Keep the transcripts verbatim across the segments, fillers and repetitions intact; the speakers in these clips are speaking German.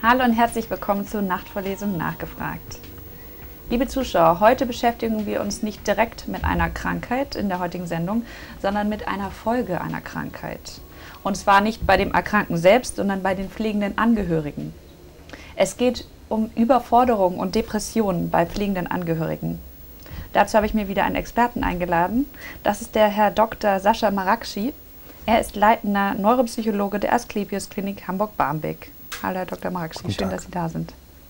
Hallo und herzlich willkommen zur Nachtvorlesung nachgefragt. Liebe Zuschauer, heute beschäftigen wir uns nicht direkt mit einer Krankheit in der heutigen Sendung, sondern mit einer Folge einer Krankheit. Und zwar nicht bei dem Erkrankten selbst, sondern bei den pflegenden Angehörigen. Es geht um Überforderung und Depressionen bei pflegenden Angehörigen. Dazu habe ich mir wieder einen Experten eingeladen. Das ist der Herr Doktor Sascha Marakschi. Er ist leitender Neuropsychologe der Asklepios Klinik Hamburg-Barmbek. Hallo Herr Doktor Marakschi, schön, dass Sie da sind.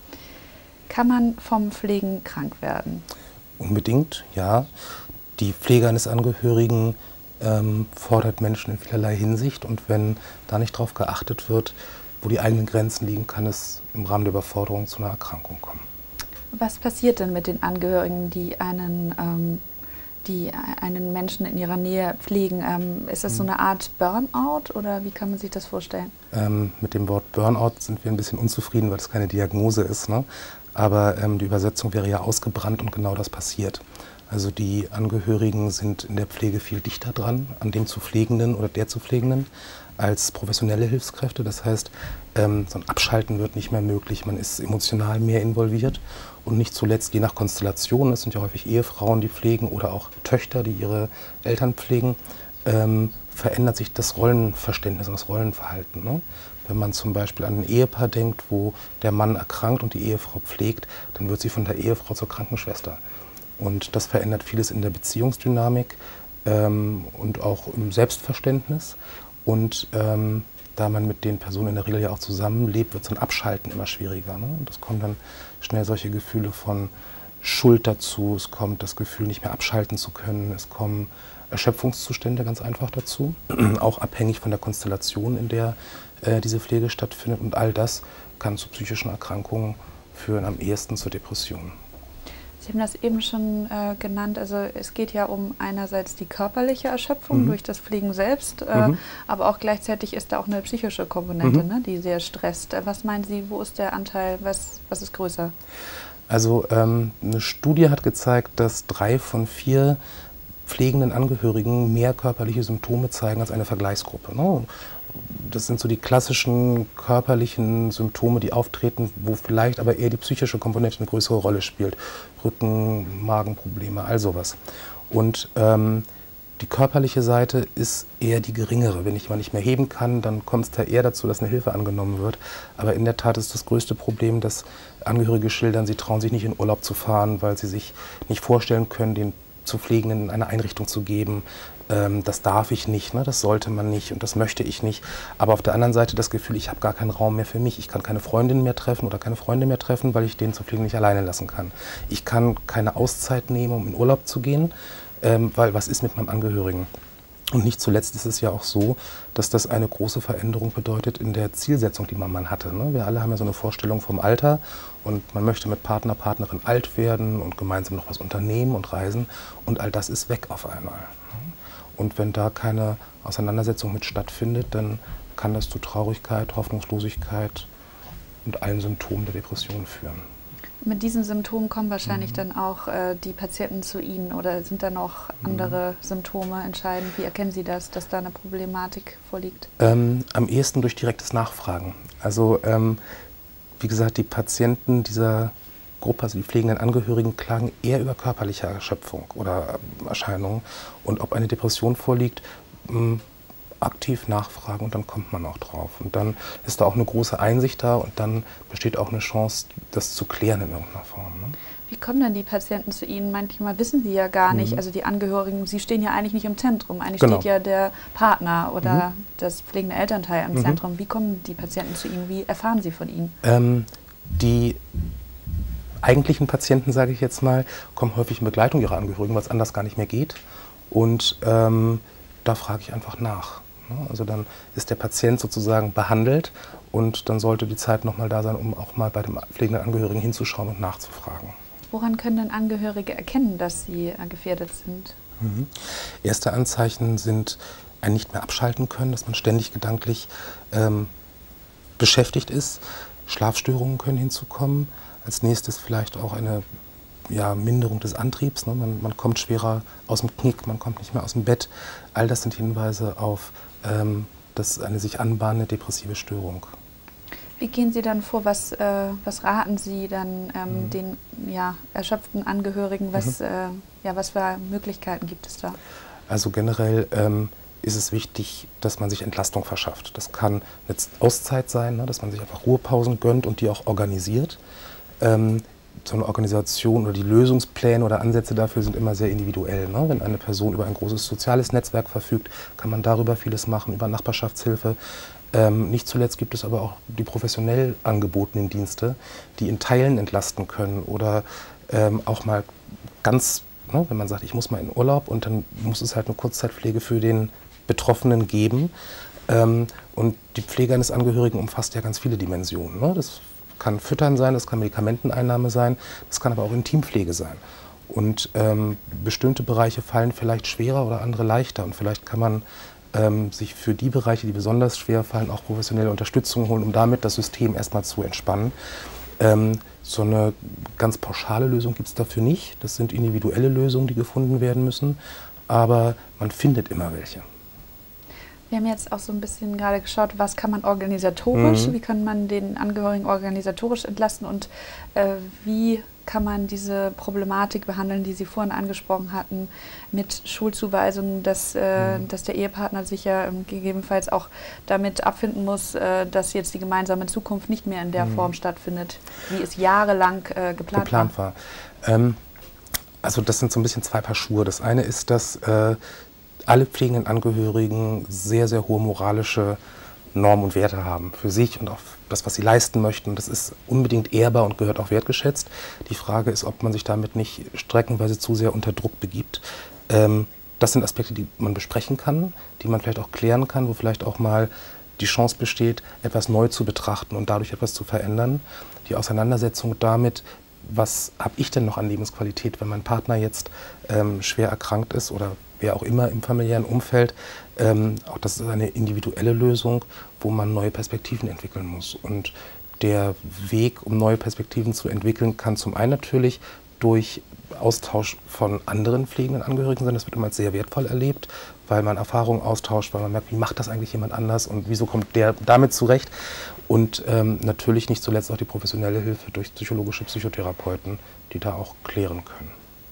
Kann man vom Pflegen krank werden? Unbedingt, ja. Die Pflege eines Angehörigen ähm, fordert Menschen in vielerlei Hinsicht, und wenn da nicht darauf geachtet wird, wo die eigenen Grenzen liegen, kann es im Rahmen der Überforderung zu einer Erkrankung kommen. Was passiert denn mit den Angehörigen, die einen, ähm, die einen Menschen in ihrer Nähe pflegen? Ähm, ist das so eine Art Burnout oder wie kann man sich das vorstellen? Ähm, mit dem Wort Burnout sind wir ein bisschen unzufrieden, weil das keine Diagnose ist, ne? Aber ähm, die Übersetzung wäre ja ausgebrannt, und genau das passiert. Also die Angehörigen sind in der Pflege viel dichter dran an dem zu Pflegenden oder der zu Pflegenden als professionelle Hilfskräfte. Das heißt, ähm, so ein Abschalten wird nicht mehr möglich. Man ist emotional mehr involviert, und nicht zuletzt je nach Konstellation, es sind ja häufig Ehefrauen, die pflegen, oder auch Töchter, die ihre Eltern pflegen, ähm, verändert sich das Rollenverständnis und das Rollenverhalten, ne? Wenn man zum Beispiel an ein Ehepaar denkt, wo der Mann erkrankt und die Ehefrau pflegt, dann wird sie von der Ehefrau zur Krankenschwester. Und das verändert vieles in der Beziehungsdynamik ähm, und auch im Selbstverständnis. Und ähm, da man mit den Personen in der Regel ja auch zusammenlebt, wird so ein Abschalten immer schwieriger, ne? Und es kommen dann schnell solche Gefühle von Schuld dazu, es kommt das Gefühl, nicht mehr abschalten zu können, es kommen Erschöpfungszustände ganz einfach dazu, auch abhängig von der Konstellation, in der äh, diese Pflege stattfindet. Und all das kann zu psychischen Erkrankungen führen, am ehesten zur Depression. Sie haben das eben schon äh, genannt, also es geht ja um einerseits die körperliche Erschöpfung mhm. durch das Pflegen selbst, äh, mhm. aber auch gleichzeitig ist da auch eine psychische Komponente, mhm. ne, die sehr stresst. Was meinen Sie, wo ist der Anteil, was, was ist größer? Also ähm, eine Studie hat gezeigt, dass drei von vier pflegenden Angehörigen mehr körperliche Symptome zeigen als eine Vergleichsgruppe, ne? Das sind so die klassischen körperlichen Symptome, die auftreten, wo vielleicht aber eher die psychische Komponente eine größere Rolle spielt. Rücken, Magenprobleme, all sowas. Und ähm, die körperliche Seite ist eher die geringere. Wenn ich mal nicht mehr heben kann, dann kommt es da eher dazu, dass eine Hilfe angenommen wird. Aber in der Tat ist das größte Problem, dass Angehörige schildern, sie trauen sich nicht in Urlaub zu fahren, weil sie sich nicht vorstellen können, den zu Pflegenden in eine Einrichtung zu geben. Ähm, das darf ich nicht, ne? Das sollte man nicht und das möchte ich nicht. Aber auf der anderen Seite das Gefühl, ich habe gar keinen Raum mehr für mich. Ich kann keine Freundin mehr treffen oder keine Freunde mehr treffen, weil ich den zu Pflegen nicht alleine lassen kann. Ich kann keine Auszeit nehmen, um in Urlaub zu gehen, ähm, weil was ist mit meinem Angehörigen? Und nicht zuletzt ist es ja auch so, dass das eine große Veränderung bedeutet in der Zielsetzung, die man mal hatte, ne? Wir alle haben ja so eine Vorstellung vom Alter, und man möchte mit Partner, Partnerin alt werden und gemeinsam noch was unternehmen und reisen, und all das ist weg auf einmal. Und wenn da keine Auseinandersetzung mit stattfindet, dann kann das zu Traurigkeit, Hoffnungslosigkeit und allen Symptomen der Depression führen. Mit diesen Symptomen kommen wahrscheinlich mhm. dann auch äh, die Patienten zu Ihnen, oder sind da noch andere mhm. Symptome entscheidend? Wie erkennen Sie das, dass da eine Problematik vorliegt? Ähm, am ehesten durch direktes Nachfragen. Also ähm, wie gesagt, die Patienten dieser Gruppe, also die pflegenden Angehörigen, klagen eher über körperliche Erschöpfung oder Erscheinungen. Und ob eine Depression vorliegt, mh, aktiv nachfragen, und dann kommt man auch drauf. Und dann ist da auch eine große Einsicht da, und dann besteht auch eine Chance, das zu klären in irgendeiner Form, ne? Wie kommen denn die Patienten zu Ihnen? Manchmal wissen sie ja gar nicht, mhm. also die Angehörigen, sie stehen ja eigentlich nicht im Zentrum. Eigentlich genau. steht ja der Partner oder mhm. das pflegende Elternteil im mhm. Zentrum. Wie kommen die Patienten zu Ihnen? Wie erfahren Sie von ihnen? Ähm, die eigentlichen Patienten, sage ich jetzt mal, kommen häufig in Begleitung ihrer Angehörigen, weil es anders gar nicht mehr geht. Und ähm, da frage ich einfach nach. Also dann ist der Patient sozusagen behandelt, und dann sollte die Zeit noch mal da sein, um auch mal bei dem pflegenden Angehörigen hinzuschauen und nachzufragen. Woran können denn Angehörige erkennen, dass sie gefährdet sind? Mhm. Erste Anzeichen sind ein nicht mehr abschalten können, dass man ständig gedanklich ähm, beschäftigt ist. Schlafstörungen können hinzukommen. Als nächstes vielleicht auch eine ja, Minderung des Antriebs, ne? man, man kommt schwerer aus dem Knick, man kommt nicht mehr aus dem Bett. All das sind Hinweise auf ähm, das eine sich anbahnende depressive Störung. Wie gehen Sie dann vor? Was, äh, was raten Sie dann ähm, Mhm. den ja, erschöpften Angehörigen? Was, Mhm. äh, ja, was für Möglichkeiten gibt es da? Also generell ähm, ist es wichtig, dass man sich Entlastung verschafft. Das kann eine Auszeit sein, ne, dass man sich einfach Ruhepausen gönnt und die auch organisiert. Ähm, so eine Organisation oder die Lösungspläne oder Ansätze dafür sind immer sehr individuell. Ne? Wenn eine Person über ein großes soziales Netzwerk verfügt, kann man darüber vieles machen, über Nachbarschaftshilfe. Ähm, nicht zuletzt gibt es aber auch die professionell angebotenen Dienste, die in Teilen entlasten können oder ähm, auch mal ganz, ne, wenn man sagt, ich muss mal in Urlaub und dann muss es halt eine Kurzzeitpflege für den Betroffenen geben. Ähm, und die Pflege eines Angehörigen umfasst ja ganz viele Dimensionen. Ne? Das kann Füttern sein, das kann Medikamenteneinnahme sein, das kann aber auch Intimpflege sein. Und ähm, bestimmte Bereiche fallen vielleicht schwerer oder andere leichter. Und vielleicht kann man ähm, sich für die Bereiche, die besonders schwer fallen, auch professionelle Unterstützung holen, um damit das System erstmal zu entspannen. Ähm, so eine ganz pauschale Lösung gibt es dafür nicht. Das sind individuelle Lösungen, die gefunden werden müssen. Aber man findet immer welche. Wir haben jetzt auch so ein bisschen gerade geschaut, was kann man organisatorisch, Mhm. wie kann man den Angehörigen organisatorisch entlasten und äh, wie kann man diese Problematik behandeln, die Sie vorhin angesprochen hatten, mit Schulzuweisungen, dass, äh, Mhm. dass der Ehepartner sich ja ähm, gegebenenfalls auch damit abfinden muss, äh, dass jetzt die gemeinsame Zukunft nicht mehr in der Mhm. Form stattfindet, wie es jahrelang äh, geplant, geplant war. war. Ähm, also das sind so ein bisschen zwei Paar Schuhe. Das eine ist, dass äh, alle pflegenden Angehörigen sehr, sehr hohe moralische Normen und Werte haben für sich und auch das, was sie leisten möchten. Das ist unbedingt ehrbar und gehört auch wertgeschätzt. Die Frage ist, ob man sich damit nicht streckenweise zu sehr unter Druck begibt. Ähm, das sind Aspekte, die man besprechen kann, die man vielleicht auch klären kann, wo vielleicht auch mal die Chance besteht, etwas neu zu betrachten und dadurch etwas zu verändern. Die Auseinandersetzung damit, was habe ich denn noch an Lebensqualität, wenn mein Partner jetzt ähm, schwer erkrankt ist oder wer auch immer im familiären Umfeld, ähm, auch das ist eine individuelle Lösung, wo man neue Perspektiven entwickeln muss. Und der Weg, um neue Perspektiven zu entwickeln, kann zum einen natürlich durch Austausch von anderen pflegenden Angehörigen sein. Das wird immer als sehr wertvoll erlebt, weil man Erfahrungen austauscht, weil man merkt, wie macht das eigentlich jemand anders und wieso kommt der damit zurecht. Und ähm, natürlich nicht zuletzt auch die professionelle Hilfe durch psychologische Psychotherapeuten, die da auch klären können.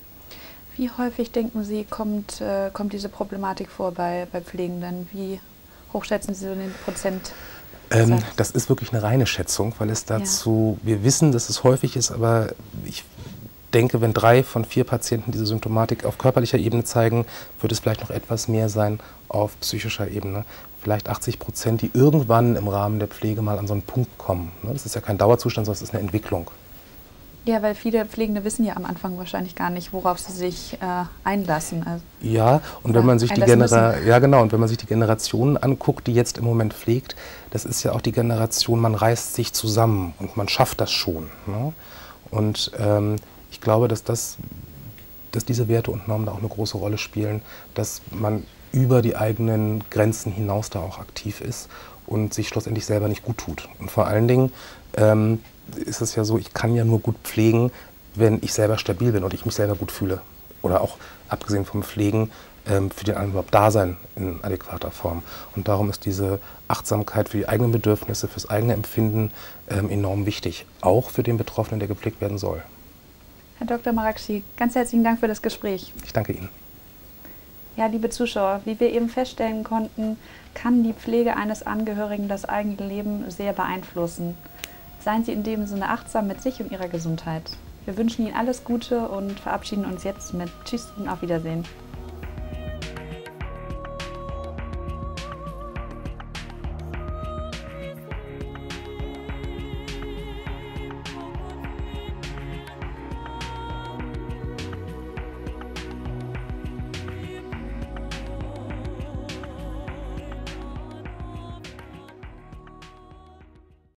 Wie häufig, denken Sie, kommt, äh, kommt diese Problematik vor bei, bei Pflegenden? Wie hoch schätzen Sie so den Prozent? Ähm, das ist wirklich eine reine Schätzung, weil es dazu, ja. wir wissen, dass es häufig ist, aber ich denke, wenn drei von vier Patienten diese Symptomatik auf körperlicher Ebene zeigen, wird es vielleicht noch etwas mehr sein auf psychischer Ebene. Vielleicht achtzig Prozent, die irgendwann im Rahmen der Pflege mal an so einen Punkt kommen. Das ist ja kein Dauerzustand, sondern es ist eine Entwicklung. Ja, weil viele Pflegende wissen ja am Anfang wahrscheinlich gar nicht, worauf sie sich äh, einlassen. Also, ja, und wenn man sich die Genera ja, genau, und wenn man sich die Generationen anguckt, die jetzt im Moment pflegt, das ist ja auch die Generation, man reißt sich zusammen und man schafft das schon. Ne? Und ähm, ich glaube, dass, das, dass diese Werte und Normen da auch eine große Rolle spielen, dass man über die eigenen Grenzen hinaus da auch aktiv ist und sich schlussendlich selber nicht gut tut. Und vor allen Dingen ähm, ist es ja so, ich kann ja nur gut pflegen, wenn ich selber stabil bin und ich mich selber gut fühle. Oder auch, abgesehen vom Pflegen, ähm, für den anderen überhaupt da sein in adäquater Form. Und darum ist diese Achtsamkeit für die eigenen Bedürfnisse, fürs eigene Empfinden ähm, enorm wichtig. Auch für den Betroffenen, der gepflegt werden soll. Herr Doktor Marakschi, ganz herzlichen Dank für das Gespräch. Ich danke Ihnen. Ja, liebe Zuschauer, wie wir eben feststellen konnten, kann die Pflege eines Angehörigen das eigene Leben sehr beeinflussen. Seien Sie in dem Sinne achtsam mit sich und Ihrer Gesundheit. Wir wünschen Ihnen alles Gute und verabschieden uns jetzt mit Tschüss und auf Wiedersehen.